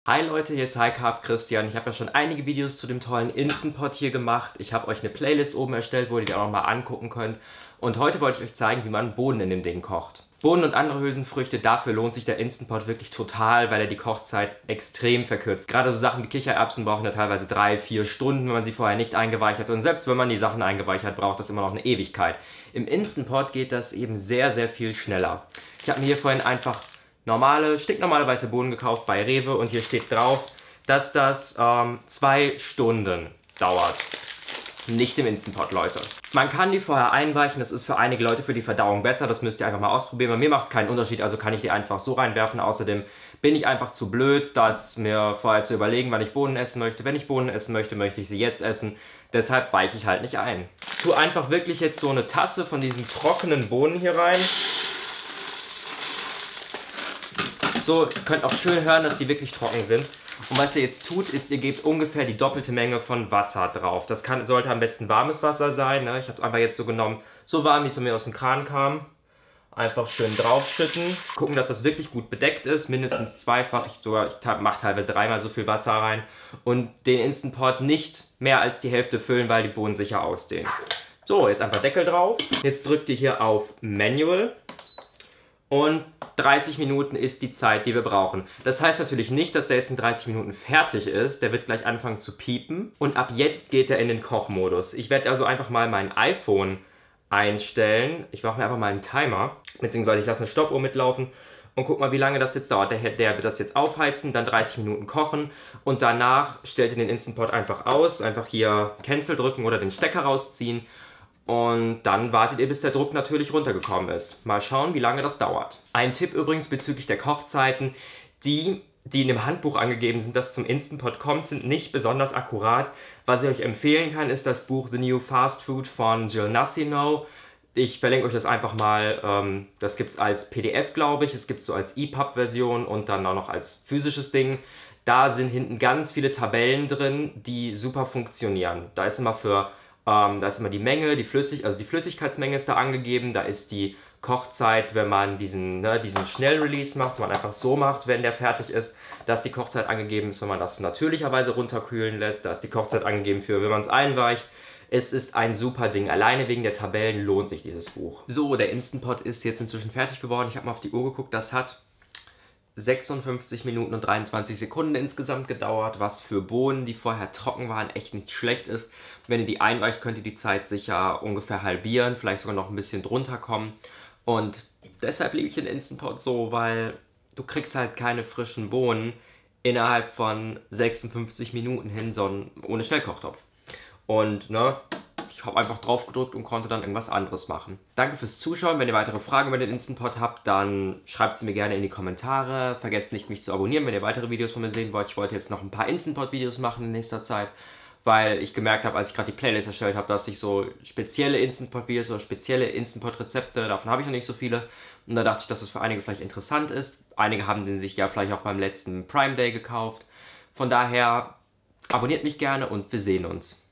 Hi Leute, hier ist High Carb Christian. Ich habe ja schon einige Videos zu dem tollen Instant Pot hier gemacht. Ich habe euch eine Playlist oben erstellt, wo ihr die auch noch mal angucken könnt. Und heute wollte ich euch zeigen, wie man Bohnen in dem Ding kocht. Bohnen und andere Hülsenfrüchte, dafür lohnt sich der Instant Pot wirklich total, weil er die Kochzeit extrem verkürzt. Gerade so Sachen wie Kichererbsen brauchen ja teilweise 3-4 Stunden, wenn man sie vorher nicht eingeweicht hat. Und selbst wenn man die Sachen eingeweicht hat, braucht das immer noch eine Ewigkeit. Im Instant Pot geht das eben sehr, sehr viel schneller. Ich habe mir hier vorhin einfach stinknormale weiße Bohnen gekauft bei Rewe und hier steht drauf, dass das 2 Stunden dauert. Nicht im Instant Pot, Leute. Man kann die vorher einweichen, das ist für einige Leute für die Verdauung besser, das müsst ihr einfach mal ausprobieren. Bei mir macht es keinen Unterschied, also kann ich die einfach so reinwerfen. Außerdem bin ich einfach zu blöd, das mir vorher zu überlegen, wann ich Bohnen essen möchte. Wenn ich Bohnen essen möchte, möchte ich sie jetzt essen. Deshalb weiche ich halt nicht ein. Ich tue einfach wirklich jetzt so eine Tasse von diesen trockenen Bohnen hier rein. So, ihr könnt auch schön hören, dass die wirklich trocken sind. Und was ihr jetzt tut, ist, ihr gebt ungefähr die doppelte Menge von Wasser drauf. Das sollte am besten warmes Wasser sein. Ne? Ich habe es einfach jetzt so genommen, so warm, wie es von mir aus dem Kran kam. Einfach schön draufschütten. Gucken, dass das wirklich gut bedeckt ist. Mindestens zweifach. Ich mache teilweise 3-mal so viel Wasser rein. Und den Instant Pot nicht mehr als die Hälfte füllen, weil die Bohnen sicher ausdehnen. So, jetzt einfach Deckel drauf. Jetzt drückt ihr hier auf Manual. Und 30 Minuten ist die Zeit, die wir brauchen. Das heißt natürlich nicht, dass der jetzt in 30 Minuten fertig ist. Der wird gleich anfangen zu piepen. Und ab jetzt geht er in den Kochmodus. Ich werde also einfach mal mein iPhone einstellen. Ich mache mir einfach mal einen Timer. Beziehungsweise ich lasse eine Stoppuhr mitlaufen. Und guck mal, wie lange das jetzt dauert. Der wird das jetzt aufheizen, dann 30 Minuten kochen. Und danach stellt ihr den Instant Pot einfach aus. Einfach hier Cancel drücken oder den Stecker rausziehen. Und dann wartet ihr, bis der Druck natürlich runtergekommen ist. Mal schauen, wie lange das dauert. Ein Tipp übrigens bezüglich der Kochzeiten. Die in dem Handbuch angegeben sind, das zum Instant Pot kommt, sind nicht besonders akkurat. Was ich euch empfehlen kann, ist das Buch The New Fast Food von Jill Nassino. Ich verlinke euch das einfach mal. Das gibt es als PDF, glaube ich. Es gibt es so als EPUB-Version und dann auch noch als physisches Ding. Da sind hinten ganz viele Tabellen drin, die super funktionieren. Da ist immer die Menge, die Flüssigkeitsmenge ist da angegeben, da ist die Kochzeit, wenn man diesen Schnellrelease macht, wenn man einfach so macht, wenn der fertig ist, da ist die Kochzeit angegeben, wenn man das natürlicherweise runterkühlen lässt, da ist die Kochzeit angegeben für, wenn man es einweicht. Es ist ein super Ding, alleine wegen der Tabellen lohnt sich dieses Buch. So, der Instant Pot ist jetzt inzwischen fertig geworden, ich habe mal auf die Uhr geguckt, das hat 56 Minuten und 23 Sekunden insgesamt gedauert, was für Bohnen, die vorher trocken waren, echt nicht schlecht ist. Wenn ihr die einweicht, könnt ihr die Zeit sicher ungefähr halbieren, vielleicht sogar noch ein bisschen drunter kommen. Und deshalb liebe ich den Instant Pot so, weil du kriegst halt keine frischen Bohnen innerhalb von 56 Minuten hin, sondern ohne Schnellkochtopf. Und ich habe einfach drauf gedrückt und konnte dann irgendwas anderes machen. Danke fürs Zuschauen. Wenn ihr weitere Fragen über den Instant Pot habt, dann schreibt sie mir gerne in die Kommentare. Vergesst nicht, mich zu abonnieren, wenn ihr weitere Videos von mir sehen wollt. Ich wollte jetzt noch ein paar Instant Pot Videos machen in nächster Zeit, weil ich gemerkt habe, als ich gerade die Playlist erstellt habe, dass ich so spezielle Instant Pot Videos oder spezielle Instant Pot Rezepte, davon habe ich noch nicht so viele. Und da dachte ich, dass es für einige vielleicht interessant ist. Einige haben den sich ja vielleicht auch beim letzten Prime Day gekauft. Von daher abonniert mich gerne und wir sehen uns.